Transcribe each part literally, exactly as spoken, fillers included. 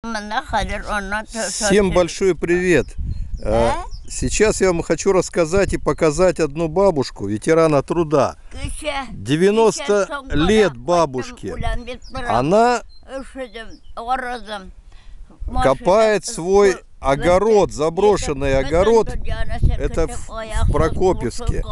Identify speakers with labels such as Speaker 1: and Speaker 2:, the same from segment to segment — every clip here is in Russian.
Speaker 1: Всем большой привет!
Speaker 2: Да?
Speaker 1: Сейчас я вам хочу рассказать и показать одну бабушку, ветерана труда. девяносто лет бабушке. Она копает свой огород, заброшенный огород. Это в Прокопьевске.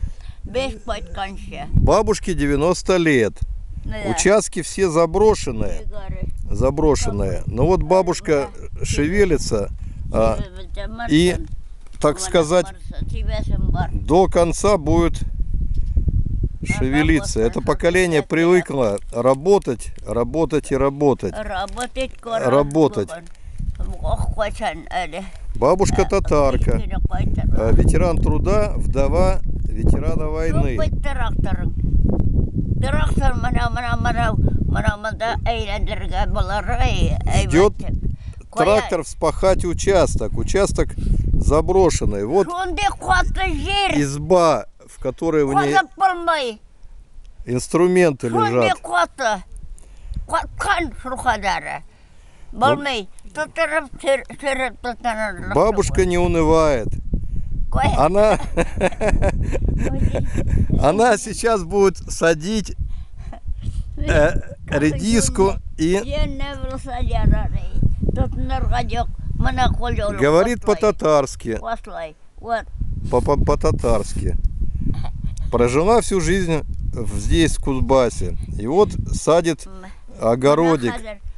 Speaker 1: Бабушке девяносто лет. Участки все заброшенные. Заброшенные. Но вот бабушка шевелится а, и, так сказать, до конца будет шевелиться. Это поколение привыкло работать, работать и работать. Работать. Бабушка татарка, ветеран труда, вдова ветерана войны. Ждет трактор вспахать участок. Участок заброшенный. Вот изба, в которой в ней инструменты лежат. Бабушка не унывает. Она, она сейчас будет садить э, редиску и говорит по-татарски. По-татарски. Прожила всю жизнь здесь, в Кузбассе. И вот садит огородик.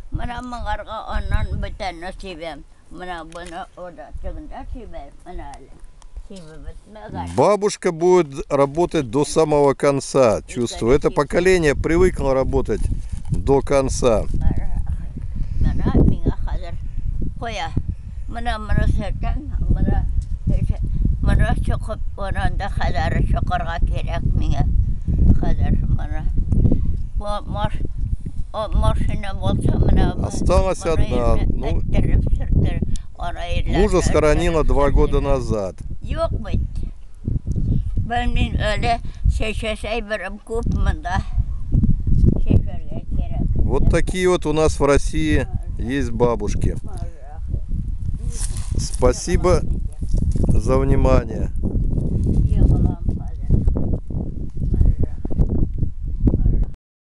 Speaker 1: Бабушка будет работать до самого конца, чувствую. Это поколение привыкло работать до конца. Осталась одна. Ну, мужа схоронила два года назад. Вот такие вот у нас в России есть бабушки. Спасибо за внимание.